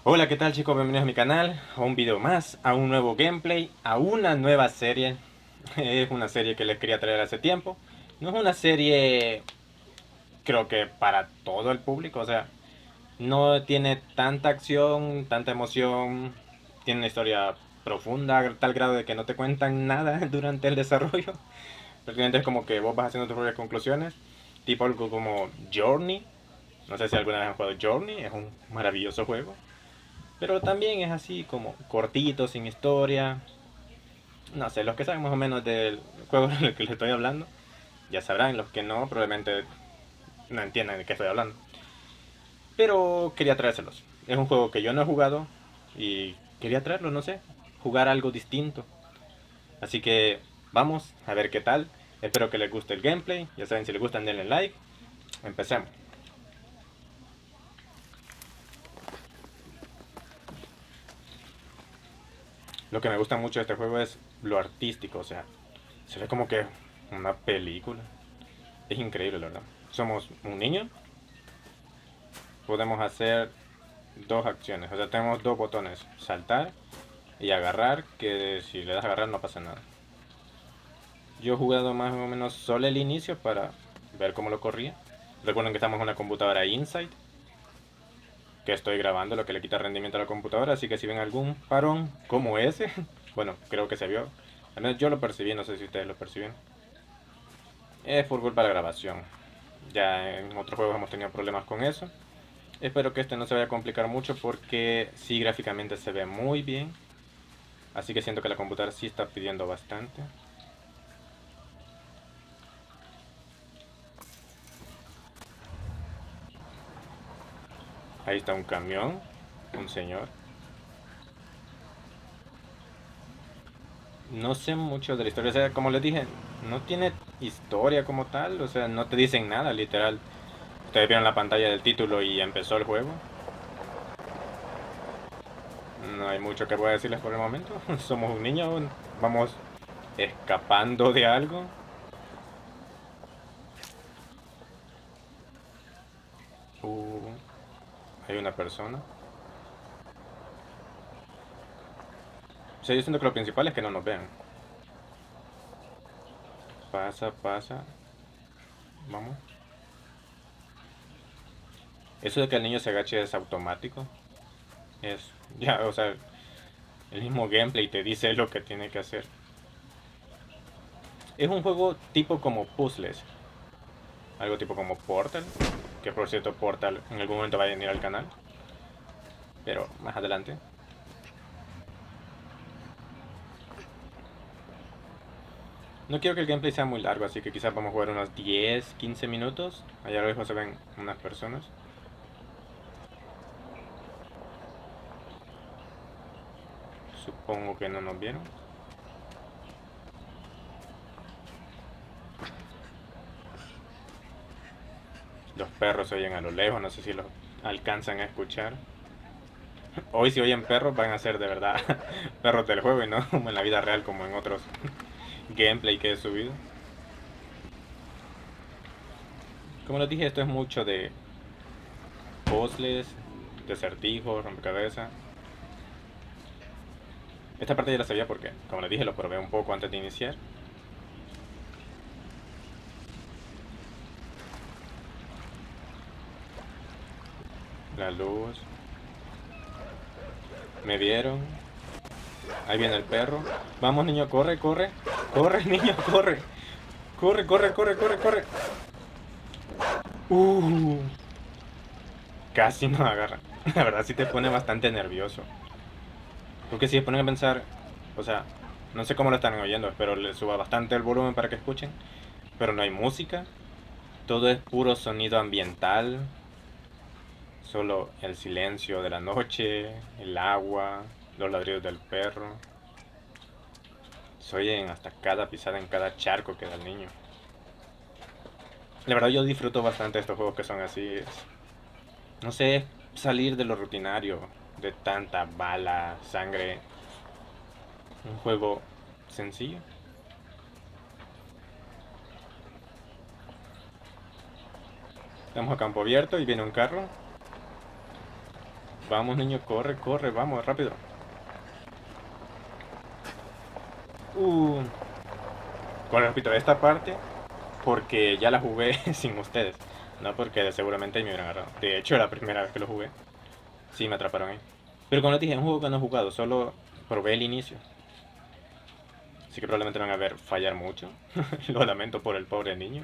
Hola, ¿qué tal chicos? Bienvenidos a mi canal, a un video más, a un nuevo gameplay, a una nueva serie. Es una serie que les quería traer hace tiempo. No es una serie, creo que para todo el público, o sea, no tiene tanta acción, tanta emoción, tiene una historia profunda, a tal grado de que no te cuentan nada durante el desarrollo. Prácticamente es como que vos vas haciendo tus propias conclusiones, tipo algo como Journey. No sé si alguna vez han jugado Journey, es un maravilloso juego. Pero también es así como cortito, sin historia. No sé, los que saben más o menos del juego del que les estoy hablando, ya sabrán. Los que no, probablemente no entiendan de qué estoy hablando. Pero quería traérselos. Es un juego que yo no he jugado y quería traerlo, no sé. Jugar algo distinto. Así que vamos a ver qué tal. Espero que les guste el gameplay. Ya saben, si les gustan denle like. Empecemos. Lo que me gusta mucho de este juego es lo artístico. O sea, se ve como que una película. Es increíble, la verdad. Somos un niño, podemos hacer dos acciones. O sea, tenemos dos botones, saltar y agarrar, que si le das a agarrar no pasa nada. Yo he jugado más o menos solo el inicio para ver cómo lo corría. Recuerden que estamos en una computadora Insight, que estoy grabando, lo que le quita rendimiento a la computadora, así que si ven algún parón como ese, bueno, creo que se vio. Al menos yo lo percibí, no sé si ustedes lo perciben. Es por culpa de la grabación. Ya en otros juegos hemos tenido problemas con eso. Espero que este no se vaya a complicar mucho porque sí gráficamente se ve muy bien. Así que siento que la computadora sí está pidiendo bastante. Ahí está un camión, un señor. No sé mucho de la historia, o sea, como les dije, no tiene historia como tal, o sea, no te dicen nada, literal. Ustedes vieron la pantalla del título y empezó el juego. No hay mucho que pueda decirles por el momento. Somos un niño, vamos escapando de algo. Uh, hay una persona. O sea, yo siento que lo principal es que no nos vean. Pasa, pasa. Vamos. Eso de que el niño se agache es automático. Es, ya, o sea, el mismo gameplay te dice lo que tiene que hacer. Es un juego tipo como puzzles. Algo tipo como Portal. Que por cierto, Portal en algún momento va a venir al canal. Pero más adelante. No quiero que el gameplay sea muy largo, así que quizás vamos a jugar unos 10, 15 minutos. Allá a lo lejos se ven unas personas. Supongo que no nos vieron. Los perros se oyen a lo lejos, no sé si los alcanzan a escuchar. Hoy si oyen perros van a ser de verdad perros del juego y no como en la vida real como en otros gameplay que he subido. Como les dije, esto es mucho de puzzles, de acertijos, rompecabezas. Esta parte ya la sabía porque, como les dije, lo probé un poco antes de iniciar. La luz. Me vieron. Ahí viene el perro. Vamos, niño, corre, corre. Corre, niño, corre. Corre, corre, corre, corre, corre. Uh, casi nos agarra. La verdad sí te pone bastante nervioso. Porque si se ponen a pensar, o sea, no sé cómo lo están oyendo, espero les suba bastante el volumen para que escuchen. Pero no hay música. Todo es puro sonido ambiental. Solo el silencio de la noche, el agua, los ladridos del perro. Se oyen hasta cada pisada en cada charco que da el niño. La verdad yo disfruto bastante de estos juegos que son así. No sé, salir de lo rutinario, de tanta bala, sangre. Un juego sencillo. Estamos a campo abierto y viene un carro. Vamos, niño, corre, corre, vamos, rápido. Uh, Corre, repito, esta parte porque ya la jugué sin ustedes. No porque seguramente me hubieran agarrado. De hecho, la primera vez que lo jugué, sí me atraparon ahí. Pero como les dije, es un juego que no he jugado, solo probé el inicio. Así que probablemente van a ver fallar mucho. Lo lamento por el pobre niño.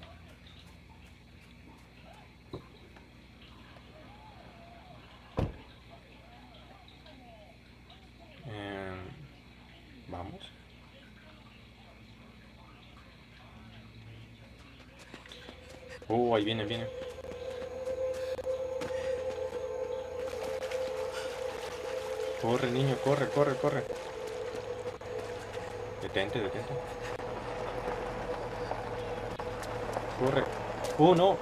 Eh, Vamos. Ahí viene, viene. Corre, niño, corre, corre, corre. Detente, detente. Corre. No.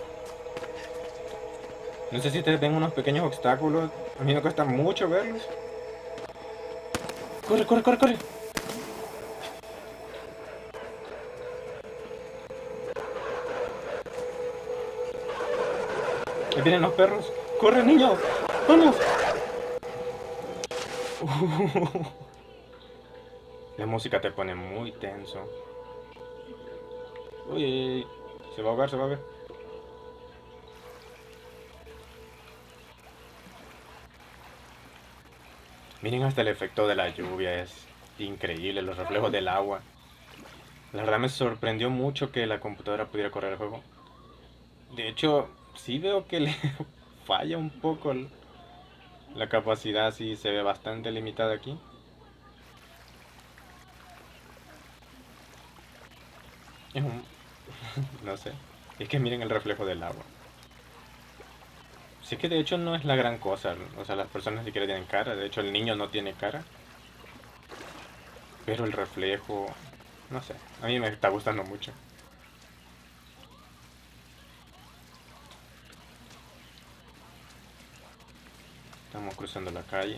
No sé si te ven unos pequeños obstáculos. A mí me cuesta mucho verlos. Corre, corre, corre, corre. Ahí vienen los perros. Corre, niño. Vamos. La música te pone muy tenso. Uy, se va a ahogar, se va a ahogar. Miren hasta el efecto de la lluvia, es increíble, los reflejos del agua. La verdad me sorprendió mucho que la computadora pudiera correr el juego. De hecho, sí veo que le falla un poco la capacidad, sí se ve bastante limitada aquí. Es un... no sé. Es que miren el reflejo del agua. Sí que de hecho no es la gran cosa. O sea, las personas ni siquiera tienen cara. De hecho, el niño no tiene cara. Pero el reflejo... no sé. A mí me está gustando mucho. Estamos cruzando la calle.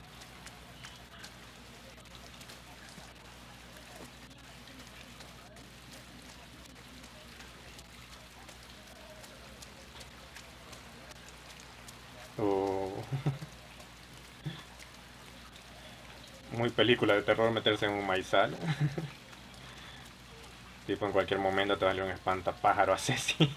Oh, muy película de terror meterse en un maizal. Tipo, en cualquier momento te va a salir un espantapájaro asesino.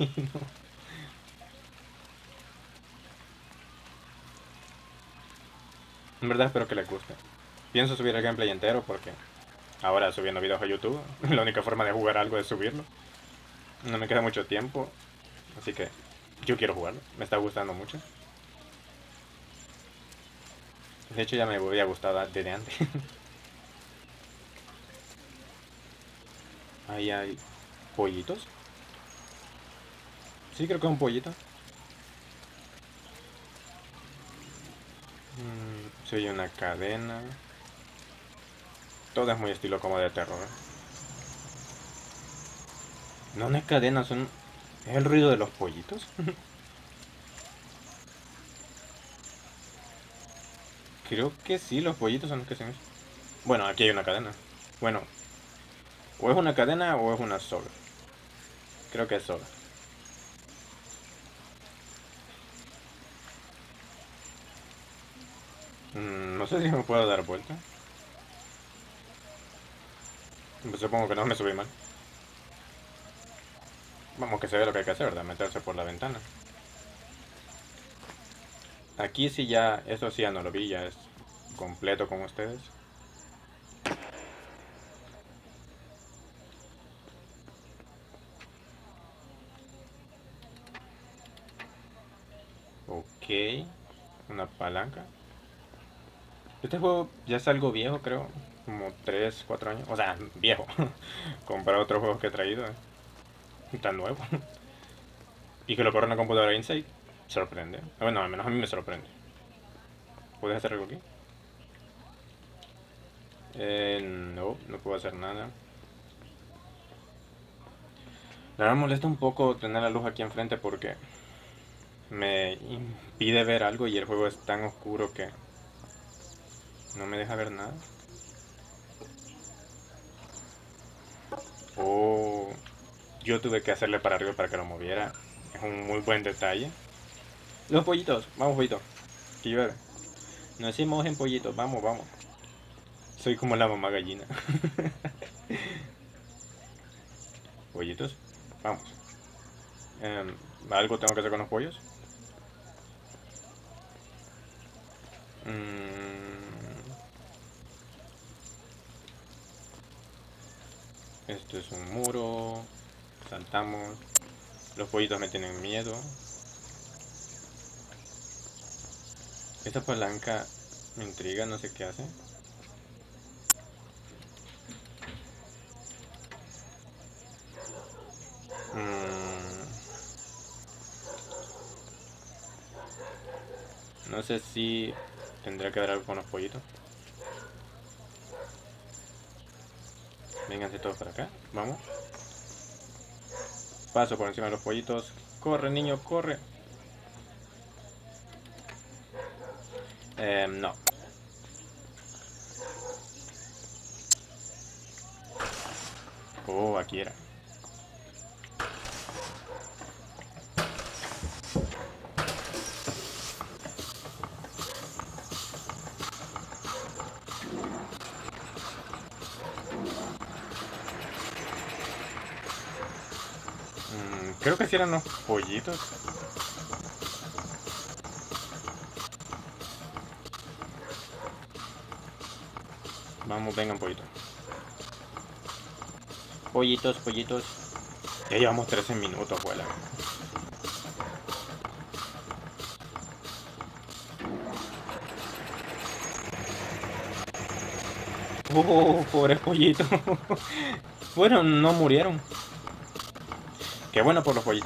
En verdad espero que les guste. Pienso subir el gameplay entero porque ahora subiendo videos a YouTube, la única forma de jugar algo es subirlo. No me queda mucho tiempo, así que yo quiero jugarlo. Me está gustando mucho. De hecho ya me había gustado desde antes. Ahí hay pollitos. Sí, creo que es un pollito. Soy una cadena. Todo es muy estilo como de terror. No, no es cadena, son... ¿Es el ruido de los pollitos? Creo que sí, los pollitos son los que hacen eso. Bueno, aquí hay una cadena. Bueno, o es una cadena o es una soga. Creo que es soga. No sé si me puedo dar vuelta. Pues supongo que no me subí mal. Vamos, que se ve lo que hay que hacer, ¿verdad? Meterse por la ventana. Aquí sí ya, eso sí ya no lo vi, ya es completo con ustedes. Ok, una palanca. Este juego ya es algo viejo, creo. Como 3 4 años. O sea, viejo. Comparado a otros juegos que he traído. Tan nuevo. Y que lo corra en la computadora Insight. Sorprende. Bueno, al menos a mí me sorprende. ¿Puedes hacer algo aquí? No, no puedo hacer nada. La verdad me molesta un poco tener la luz aquí enfrente porque me impide ver algo y el juego es tan oscuro que no me deja ver nada. O yo tuve que hacerle para arriba para que lo moviera. Es un muy buen detalle. Los pollitos, vamos pollito. Que llueve. No decimos en pollitos, vamos, vamos. Soy como la mamá gallina. Pollitos, vamos. ¿Algo tengo que hacer con los pollos? Esto es un muro. Saltamos. Los pollitos me tienen miedo. Esta palanca me intriga, no sé qué hace. No sé si tendría que dar algo con los pollitos. Vénganse todos para acá, vamos. Paso por encima de los pollitos. Corre, niño, corre. No. Oh, aquí era. Creo que sí eran los pollitos. Vamos, vengan pollitos. Pollitos, pollitos. Ya llevamos 13 minutos, abuela. Oh, pobres pollitos. Bueno, no murieron. Qué bueno por los pollitos.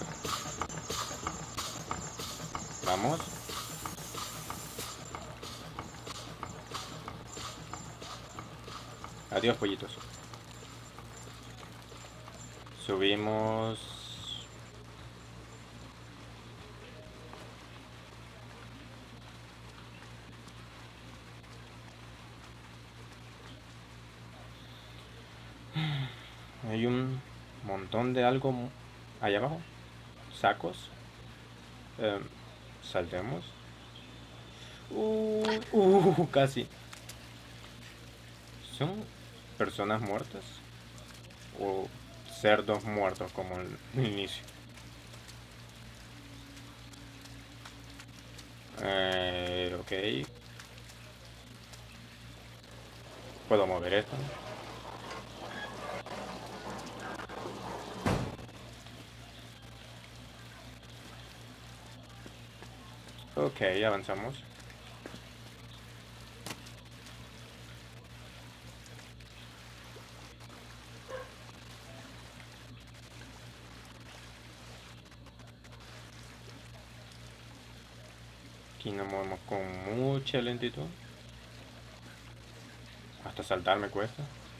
Vamos. Adiós, pollitos. Subimos. Hay un montón de algo allá abajo. Sacos. Saltemos. Casi. ¿Son personas muertas? ¿O cerdos muertos como en el inicio? Ok. Puedo mover esto. Ok, avanzamos. Aquí nos movemos con mucha lentitud. Hasta saltar me cuesta.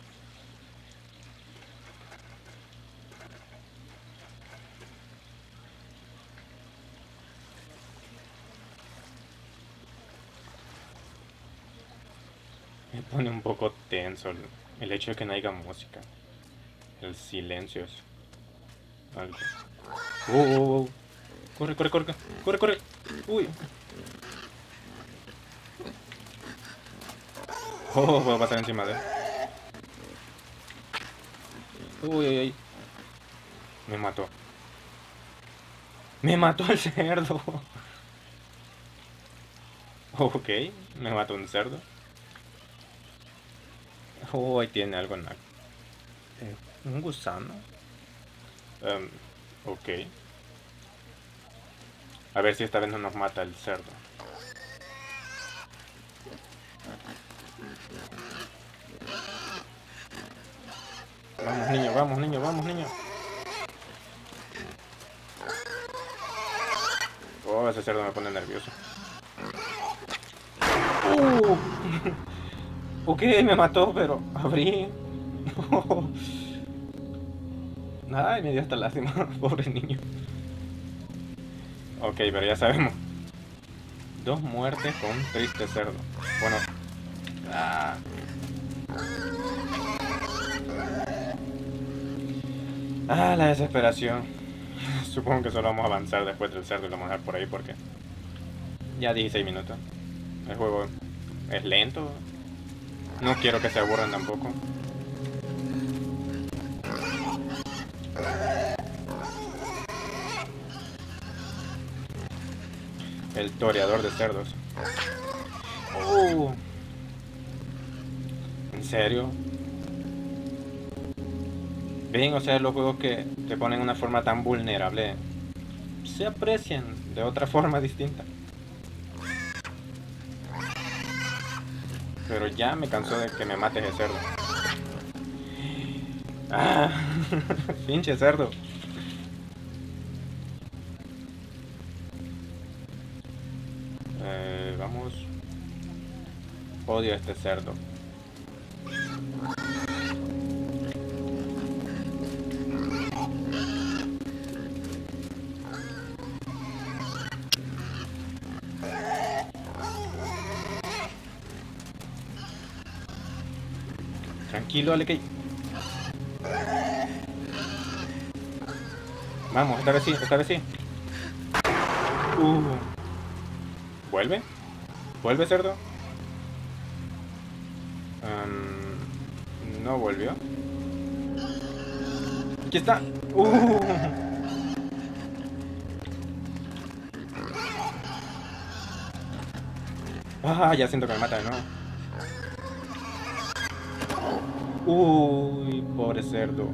Me pone un poco tenso el hecho de que no haya música. El silencio es algo. Corre, corre, corre, corre, corre. Uy. Voy a pasar encima de él. Uy, uy, uy. Me mató. Me mató el cerdo. Ok, me mató un cerdo. Oh, ahí tiene algo en la... un gusano. Ok. A ver si esta vez no nos mata el cerdo. Vamos, niño, vamos, niño, vamos, niño. Oh, ese cerdo me pone nervioso. Ok, me mató, pero abrí. Ay, me dio hasta lástima, pobre niño. Ok, pero ya sabemos. 2 muertes con un triste cerdo. Bueno. La desesperación. Supongo que solo vamos a avanzar después del cerdo y lo vamos a dejar por ahí porque... ya 16 minutos. El juego es lento. No quiero que se aburran tampoco. El toreador de cerdos. ¿En serio? Ven, o sea, los juegos que te ponen una forma tan vulnerable se aprecian de otra forma distinta. Pero ya me cansó de que me mates el cerdo. Ah, pinche cerdo. Vamos. Odio a este cerdo. Tranquilo, Alekei. Vamos, esta vez sí, esta vez sí. ¿Vuelve? ¿Vuelve, cerdo? No volvió. Aquí está. Ya siento que me mata de nuevo. Uy, pobre cerdo.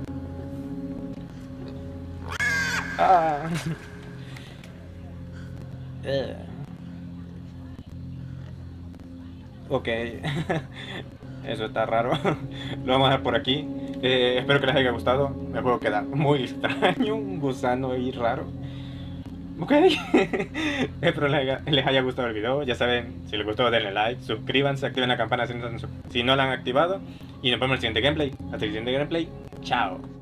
Ok. Eso está raro. Lo vamos a dejar por aquí. Espero que les haya gustado. El juego queda muy extraño. Un gusano ahí raro. Ok. Espero les haya gustado el video. Ya saben, si les gustó denle like, suscríbanse, activen la campana si no la han activado. Y nos vemos en el siguiente gameplay. Hasta el siguiente gameplay. Chao.